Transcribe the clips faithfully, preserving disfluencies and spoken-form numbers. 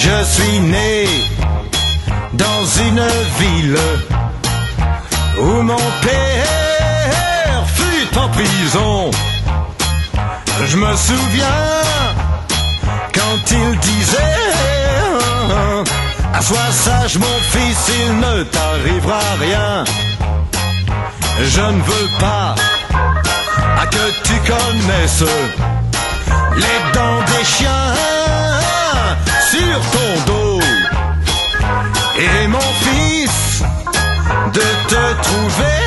Je suis né dans une ville où mon père fut en prison. Je me souviens quand il disait: assois sage mon fils, il ne t'arrivera rien. Je ne veux pas à que tu connaisses les dents des chiens sur ton dos. Et mon fils, de te trouver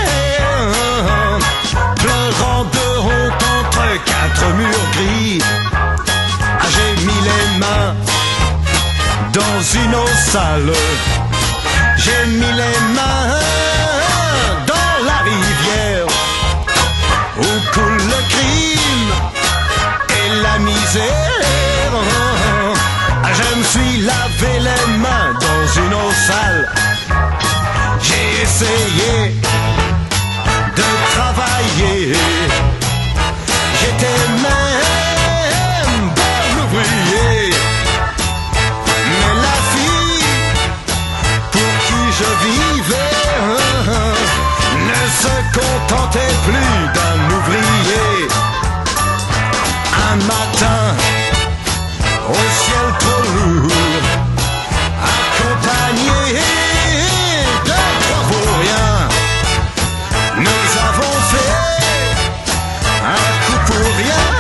pleurant de honte entre quatre murs gris. Ah, j'ai mis les mains dans une eau sale, j'ai mis les mains dans la rivière où coule le crime et la misère. Ah, je me suis lavé les mains dans une eau sale. J'ai essayé de travailler, j'étais même bon ouvrier. Mais la fille pour qui je vivais ne se contentait plus d'un ouvrier. Un matin, au ciel trop lourd, accompagné de trois rien, nous avons fait un coup pour rien.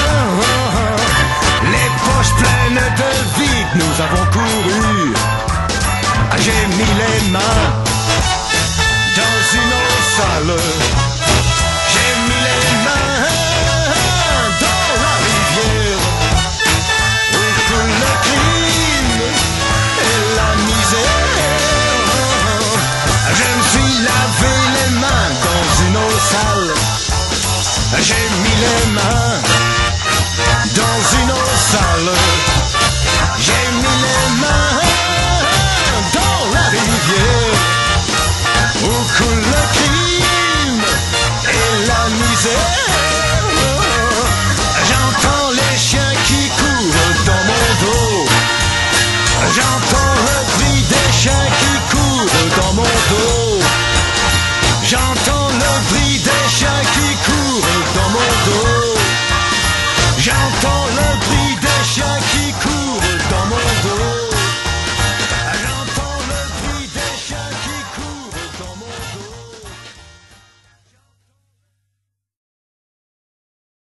Les poches pleines de vide, nous avons couru. Ah, j'ai mis les mains dans une eau sale, j'ai mis les mains dans la rivière où coule le crime et la misère. Je me suis lavé les mains dans une eau sale, j'ai mis les mains dans une eau sale, j'ai mis les mains dans la rivière où coule le crime et la misère.